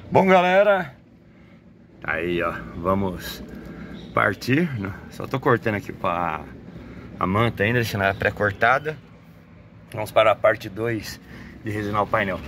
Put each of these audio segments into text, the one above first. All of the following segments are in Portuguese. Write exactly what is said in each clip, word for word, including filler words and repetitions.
Bom, galera, aí ó, vamos partir. Só tô cortando aqui pra a manta ainda, deixando ela pré-cortada. Vamos para a parte dois de resinar o painel.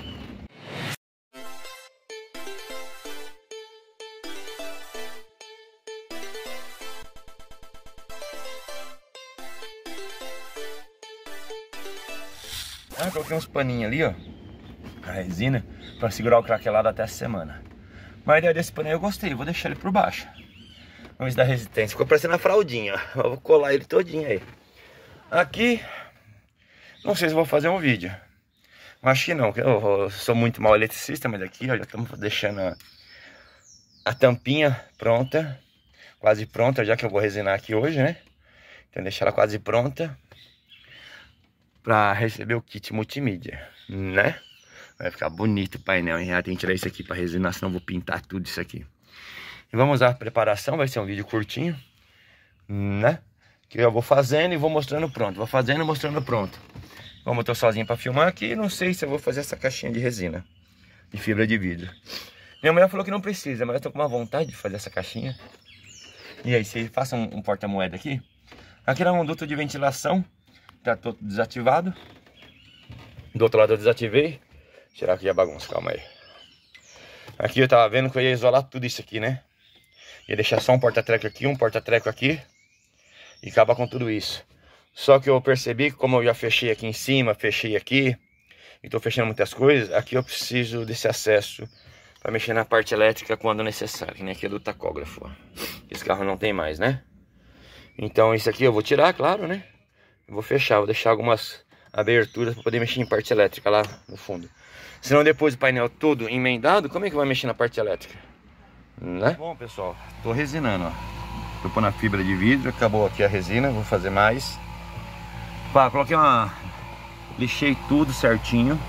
Ah, coloquei uns paninhos ali, ó, a resina, para segurar o craquelado até essa semana. Mas a ideia desse paninho eu gostei, vou deixar ele por baixo. Vamos dar resistência. Ficou parecendo a fraldinha, ó. Eu vou colar ele todinho aí. Aqui, não sei se vou fazer um vídeo. Acho que não, eu sou muito mal eletricista, mas aqui ó, já estamos deixando a, a tampinha pronta, quase pronta, já que eu vou resinar aqui hoje, né? Então deixar ela quase pronta para receber o kit multimídia, né? Vai ficar bonito o painel, hein? Já tem que tirar isso aqui para resinar, senão eu vou pintar tudo isso aqui. E vamos à preparação, vai ser um vídeo curtinho, né? Que eu vou fazendo e vou mostrando pronto. Vou fazendo e mostrando pronto. Como eu tô sozinho para filmar aqui, não sei se eu vou fazer essa caixinha de resina, de fibra de vidro. Minha mulher falou que não precisa, mas eu tô com uma vontade de fazer essa caixinha. E aí, você faça um, um porta-moeda aqui. Aqui é um duto de ventilação, tá todo desativado. Do outro lado eu desativei. Tirar aqui a bagunça, calma aí. Aqui eu tava vendo que eu ia isolar tudo isso aqui, né? Ia deixar só um porta-treco aqui, um porta-treco aqui. E acabar com tudo isso. Só que eu percebi que como eu já fechei aqui em cima, fechei aqui. E tô fechando muitas coisas. Aqui eu preciso desse acesso para mexer na parte elétrica quando necessário. Que nem aqui é do tacógrafo, ó. Esse carro não tem mais, né? Então isso aqui eu vou tirar, claro, né? Eu vou fechar, vou deixar algumas aberturas para poder mexer em parte elétrica lá no fundo. Senão depois o painel todo emendado, como é que vai mexer na parte elétrica? Né? Bom, pessoal, tô resinando, ó. Tô pondo a fibra de vidro, acabou aqui a resina, vou fazer mais. Pá, coloquei uma... lixei tudo certinho.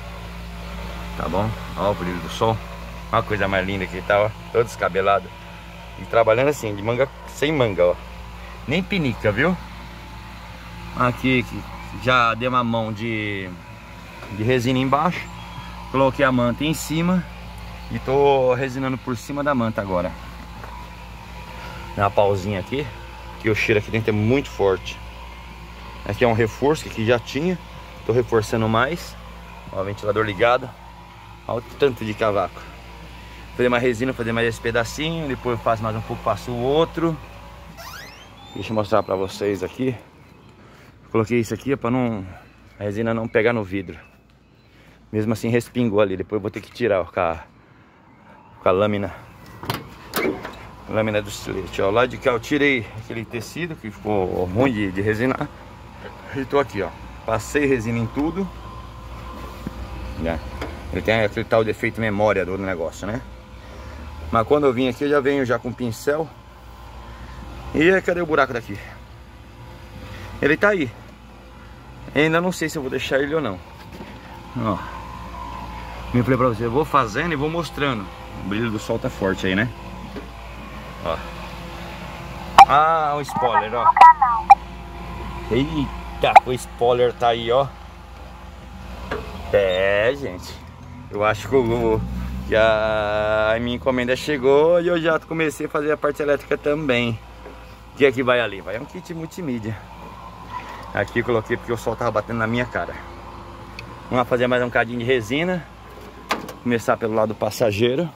Tá bom? Ó o brilho do sol. Olha a coisa mais linda que tá, ó. Todo descabelado. E trabalhando assim, de manga, sem manga, ó. Nem pinica, viu? Aqui, aqui já dei uma mão de, de resina embaixo. Coloquei a manta em cima. E tô resinando por cima da manta agora. Dá uma pausinha aqui, que o cheiro aqui dentro é muito forte. Aqui é um reforço que aqui já tinha. Tô reforçando mais. Ó, o ventilador ligado. Olha o tanto de cavaco. Fazer mais resina, fazer mais esse pedacinho. Depois eu faço mais um pouco, faço o outro. Deixa eu mostrar pra vocês aqui. Coloquei isso aqui para não... a resina não pegar no vidro. Mesmo assim respingou ali. Depois eu vou ter que tirar ó, com, a... com a lâmina. A lâmina do estilete. Ó, lá de cá eu tirei aquele tecido que ficou ruim de, de resinar. E tô aqui, ó. Passei resina em tudo. Né? Ele tem aquele tal de efeito memória do negócio, né? Mas quando eu vim aqui eu já venho já com pincel. E cadê o buraco daqui? Ele tá aí. Ainda não sei se eu vou deixar ele ou não. Ó. Me falei pra você, eu vou fazendo e vou mostrando. O brilho do sol tá forte aí, né? Ó. Ah, o spoiler, ó. Eita, o spoiler tá aí, ó. É, gente. Eu acho que eu, já a minha encomenda chegou e eu já comecei a fazer a parte elétrica também. O que é que vai ali? Vai um kit multimídia. Aqui eu coloquei porque o sol tava batendo na minha cara. Vamos fazer mais um cadinho de resina. Começar pelo lado passageiro,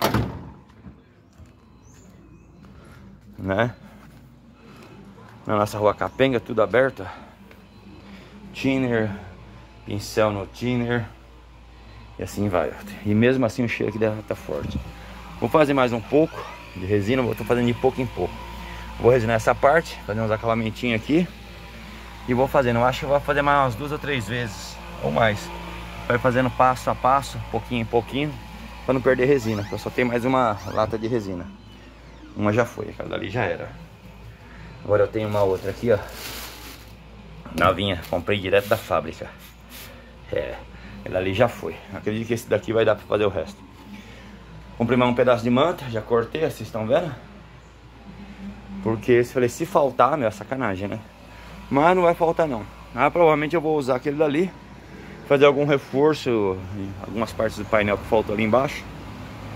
né? Na nossa rua capenga, tudo aberto. Thinner, pincel no thinner. E assim vai. E mesmo assim o cheiro aqui deve estar forte. Vou fazer mais um pouco de resina. Vou tô fazendo de pouco em pouco. Vou resinar essa parte, fazer uns acabamentinhos aqui. E vou fazendo, eu acho que eu vou fazer mais umas duas ou três vezes, ou mais. Vai fazendo passo a passo, pouquinho em pouquinho, para não perder resina. Eu só tenho mais uma lata de resina. Uma já foi, aquela dali já era. Agora eu tenho uma outra aqui, ó. Novinha, comprei direto da fábrica. É, ela ali já foi. Acredito que esse daqui vai dar para fazer o resto. Comprei mais um pedaço de manta, já cortei, vocês estão vendo? Porque eu falei, se faltar, meu, é sacanagem, né? Mas não vai faltar não. Ah, provavelmente eu vou usar aquele dali, fazer algum reforço em algumas partes do painel que faltou ali embaixo.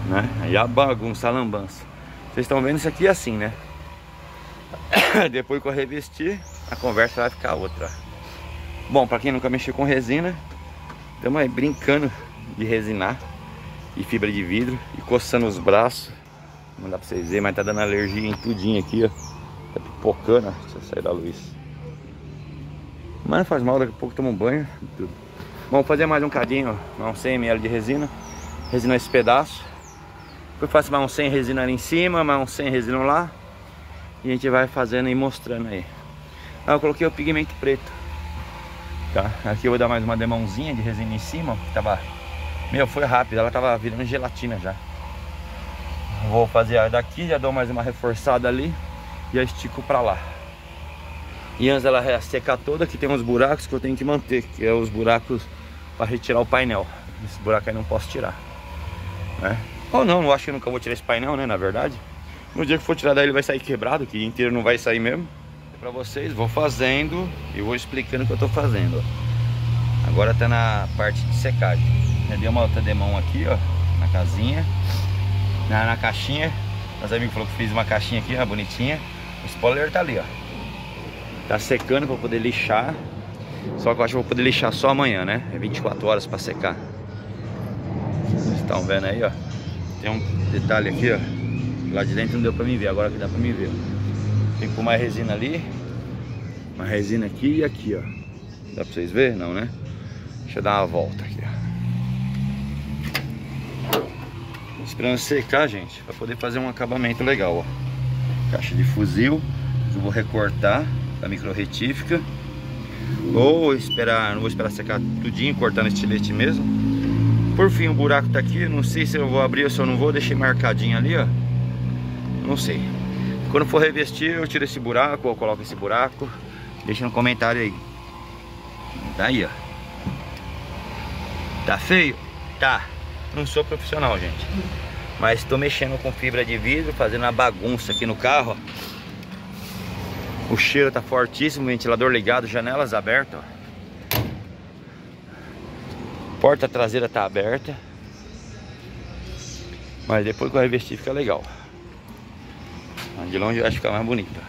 né? Aí a bagunça, a lambança. Vocês estão vendo isso aqui assim, né? Depois que eu revestir, a conversa vai ficar outra. Bom, pra quem nunca mexeu com resina, estamos aí brincando de resinar e fibra de vidro e coçando os braços. Não dá pra vocês verem, mas tá dando alergia em tudinho aqui, ó. Tá pipocando, ó. Deixa eu sair da luz. Mas não faz mal, daqui a pouco toma um banho. Tudo. Vamos fazer mais um cadinho, ó. Uns cem mililitros de resina. Resina esse pedaço. Depois faço mais uns cem resina ali em cima, mais uns cem resina lá. E a gente vai fazendo e mostrando aí. Ah, eu coloquei o pigmento preto. Tá? Aqui eu vou dar mais uma demãozinha de resina em cima. Que tava... Meu, foi rápido, ela tava virando gelatina já. Vou fazer a daqui, já dou mais uma reforçada ali. E já estico pra lá. E antes dela secar toda, aqui tem uns buracos que eu tenho que manter. Que é os buracos para retirar o painel. Esse buraco aí não posso tirar, né? Ou não, não acho que nunca vou tirar esse painel, né, na verdade. No dia que for tirar daí ele vai sair quebrado, que inteiro não vai sair mesmo. Pra vocês, vou fazendo e vou explicando o que eu tô fazendo, ó. Agora tá na parte de secagem. Já dei uma outra demão aqui, ó, na casinha. Na, na caixinha. Meus amigos falaram que fiz uma caixinha aqui, ó, bonitinha. O spoiler tá ali, ó. Tá secando pra poder lixar. Só que eu acho que eu vou poder lixar só amanhã, né? É vinte e quatro horas pra secar. Vocês estão vendo aí, ó. Tem um detalhe aqui, ó. Lá de dentro não deu pra mim ver, agora que dá pra mim ver. Tem que pôr mais resina ali. Uma resina aqui e aqui, ó. Dá pra vocês verem? Não, né? Deixa eu dar uma volta aqui, ó. Esperando secar, gente, pra poder fazer um acabamento legal, ó. Caixa de fuzil, que eu vou recortar a micro retífica. Ou esperar, não vou esperar secar tudinho, cortar no estilete mesmo. Por fim, o buraco tá aqui, não sei se eu vou abrir ou se eu não vou, deixei marcadinho ali, ó. Não sei. Quando for revestir, eu tiro esse buraco ou coloco esse buraco. Deixa no comentário aí. Tá aí, ó. Tá feio? Tá. Não sou profissional, gente. Mas tô mexendo com fibra de vidro, fazendo uma bagunça aqui no carro, ó. O cheiro tá fortíssimo, ventilador ligado, janelas abertas, ó. Porta traseira tá aberta. Mas depois que eu revestir fica legal. De longe eu acho que fica mais bonito.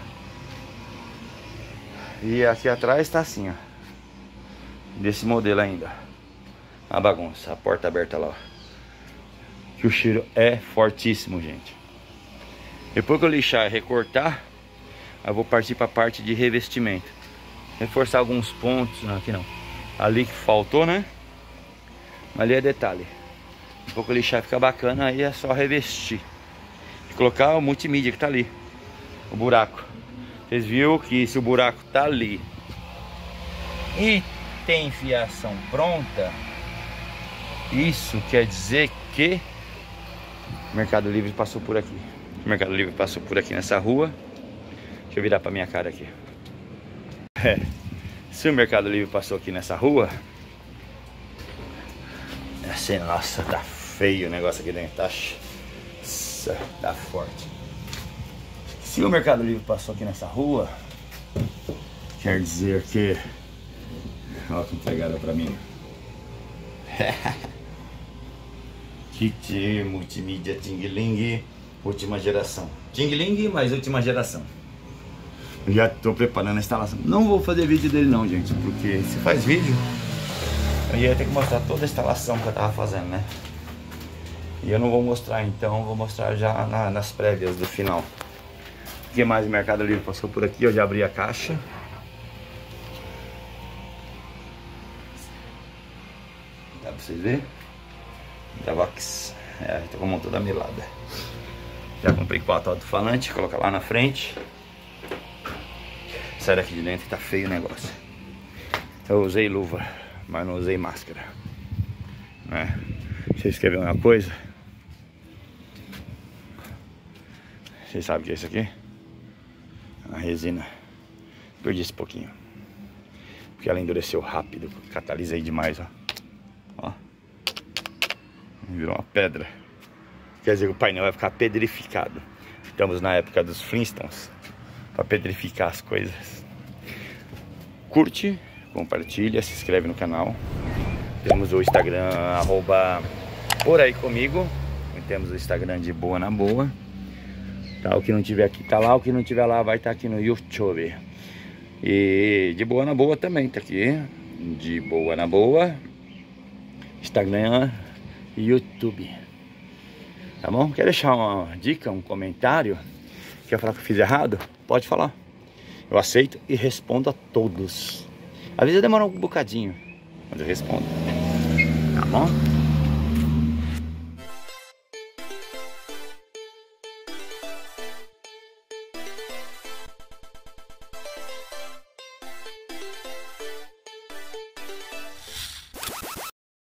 E aqui atrás tá assim, ó. Desse modelo ainda. A bagunça, a porta aberta lá, ó. Que o cheiro é fortíssimo, gente. Depois que eu lixar e recortar, eu vou partir para a parte de revestimento. Reforçar alguns pontos. Não, aqui não. Ali que faltou, né? Ali é detalhe. Depois que eu lixar fica bacana, aí é só revestir. E colocar o multimídia que tá ali. O buraco. Vocês viram que se o buraco tá ali e tem fiação pronta, isso quer dizer que o Mercado Livre passou por aqui. O Mercado Livre passou por aqui nessa rua. Deixa eu virar pra minha cara aqui. É, se o Mercado Livre passou aqui nessa rua, assim, nossa, tá feio o negócio aqui dentro, tá, nossa, tá forte. Se o Mercado Livre passou aqui nessa rua, quer dizer que... Olha que entregaram pra mim. Kit multimídia Ting Ling, última geração. Ting Ling, mas última geração. Já tô preparando a instalação. Não vou fazer vídeo dele não, gente, porque se faz vídeo, eu ia ter que mostrar toda a instalação que eu tava fazendo, né? E eu não vou mostrar, então vou mostrar já na, nas prévias do final. O que mais o Mercado Livre passou por aqui? Eu já abri a caixa. Dá pra vocês verem? Da Vox. É, tô com a mão toda melada. Já comprei quatro alto-falantes, colocar lá na frente. Sai daqui de dentro que tá feio o negócio. Eu usei luva, mas não usei máscara, né? Vocês querem ver uma coisa? Vocês sabem o que é isso aqui? A resina. Perdi esse pouquinho, porque ela endureceu rápido. Catalisei demais, ó. Ó. Virou uma pedra. Quer dizer que o painel vai ficar pedrificado. Estamos na época dos Flintstones, para pedrificar as coisas. Curte, compartilha, se inscreve no canal. Temos o Instagram, arroba por aí comigo. temos o Instagram de Boa na Boa. Tá, o que não tiver aqui tá lá, o que não tiver lá vai estar tá aqui no YouTube. E de Boa na Boa também tá aqui. De Boa na Boa, Instagram e YouTube. Tá bom? Quer deixar uma dica, um comentário? Quer falar que eu fiz errado? Pode falar. Eu aceito e respondo a todos. Às vezes demora um bocadinho, mas eu respondo. Tá bom?